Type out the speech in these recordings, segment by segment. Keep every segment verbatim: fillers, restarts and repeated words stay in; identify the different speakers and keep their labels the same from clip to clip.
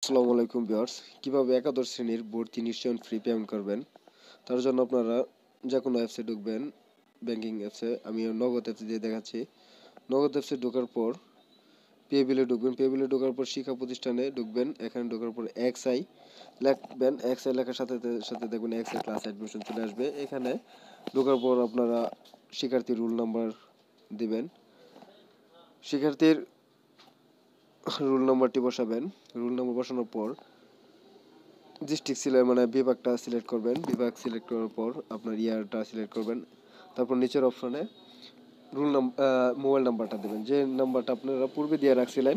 Speaker 1: আসসালামু আলাইকুম ভিউয়ার্স, কিভাবে একাদশ শ্রেণীর ভর্তি নিশ্চয়ন ফ্রি পেমেন্ট করবেন তার জন্য আপনারা যে কোনো অ্যাপসে ঢুকবেন। ব্যাংকিং অ্যাপসে আমি নগদ অ্যাপস দিয়ে দেখাচ্ছি। নগদ অ্যাপসে ঢোকার পর পে বিলে ঢুকবেন। পে বিলে ঢোকার পর শিক্ষা প্রতিষ্ঠানে ঢুকবেন। এখানে ঢোকার পর এক্স আই লিখবেন। এক্স আই লেখার সাথে সাথে দেখবেন এক্স আই ক্লাস অ্যাডমিশন চলে আসবে। এখানে ঢোকার পর আপনারা শিক্ষার্থীর রোল নাম্বার দিবেন। শিক্ষার্থীর রোল নাম্বারটি বসাবেন। রোল নাম্বার বসানোর পর ডিস্ট্রিক্ট সিলেক্ট মানে বিভাগটা সিলেক্ট করবেন। বিভাগ সিলেক্ট করার পর আপনার ইয়ারটা সিলেক্ট করবেন। তারপর নিচের অপশনে রোল নাম্বার মোবাইল নাম্বারটা দেবেন, যে নাম্বারটা আপনারা পূর্বে দিয়ে রাখছিলেন।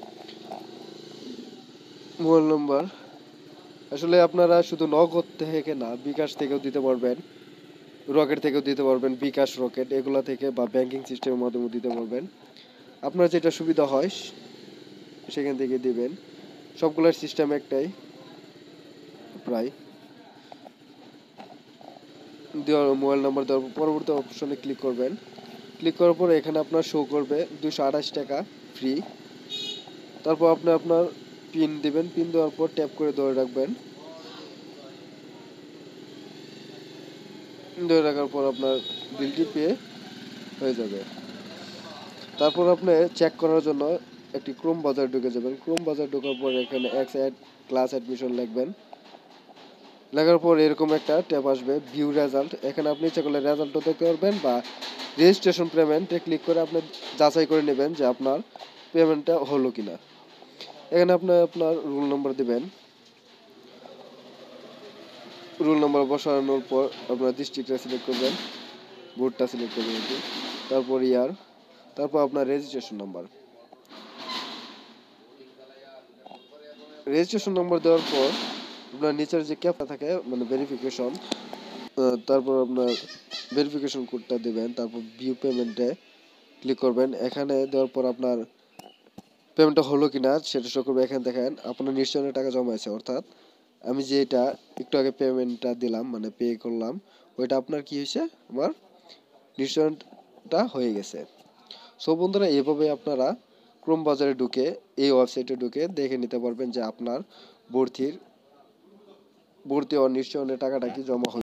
Speaker 1: মোবাইল নাম্বার আসলে আপনারা শুধু নগদ থেকে না, বিকাশ থেকেও দিতে পারবেন, রকেট থেকেও দিতে পারবেন, বিকাশ রকেট এগুলো থেকে বা ব্যাংকিং সিস্টেমের মাধ্যমে দিতে পারবেন। আপনার যেটা সুবিধা হয় সেখান থেকে দিবেন। সবগুলোর সিস্টেম একটাই প্রায়। দেওয়ার মোবাইল নাম্বার দেওয়ার পরবর্তী অপশনে ক্লিক করবেন। ক্লিক করার পরে এখানে আপনার শো করবে দুশো আঠাশ টাকা ফ্রি। তারপর আপনি আপনার পিন দিবেন। পিন দেওয়ার পর ট্যাপ করে ধরে রাখবেন। ধরে রাখার পর আপনার বিলটি পে হয়ে যাবে। তারপর আপনি চেক করার জন্য একটি ক্রোম বাজার ঢুকে যাবেন। ক্রোম বাজার ঢোকার পর এখানে এক্স অ্যাড ক্লাস অ্যাডমিশন লিখবেন। লেখার পর এরকম একটা ট্যাব আসবে ভিউ রেজাল্ট। এখানে আপনি ইচ্ছা করলে রেজাল্টও দেখতে পারবেন বা রেজিস্ট্রেশন পেমেন্টে ক্লিক করে আপনি যাচাই করে নেবেন যে আপনার পেমেন্টটা হলো কিনা। এখানে আপনি আপনার রোল নম্বর দেবেন। রোল নম্বর বসানোর পর আপনার ডিস্ট্রিক্টটা সিলেক্ট করবেন, বোর্ডটা সিলেক্ট করবেন, তারপর ইয়ার, তারপর আপনার রেজিস্ট্রেশন নাম্বার। রেজিস্ট্রেশন নম্বর দেওয়ার পর আপনার নিচের যে ক্যাপটা থাকে মানে ভেরিফিকেশন, তারপর আপনার ভেরিফিকেশন কোডটা দেবেন। তারপর ভিউ পেমেন্টে ক্লিক করবেন। এখানে দেওয়ার পর আপনার পেমেন্টটা হলো কিনা সেটা শো করবে। এখানে দেখেন আপনার নিশ্চয়ই টাকা জমা আছে, অর্থাৎ আমি যেটা একটু আগে পেমেন্টটা দিলাম মানে পে করলাম ওইটা আপনার কি হয়েছে, আমার নিশ্চয়টা হয়ে গেছে। সো বন্ধুরা, এভাবে আপনারা ক্রোম বাজারে ঢুকে এই ওয়েবসাইটে ঢুকে দেখে নিতে পারবেন যে আপনার ভর্তির ভর্তি হওয়ার নিশ্চয়নের টাকাটা কি জমা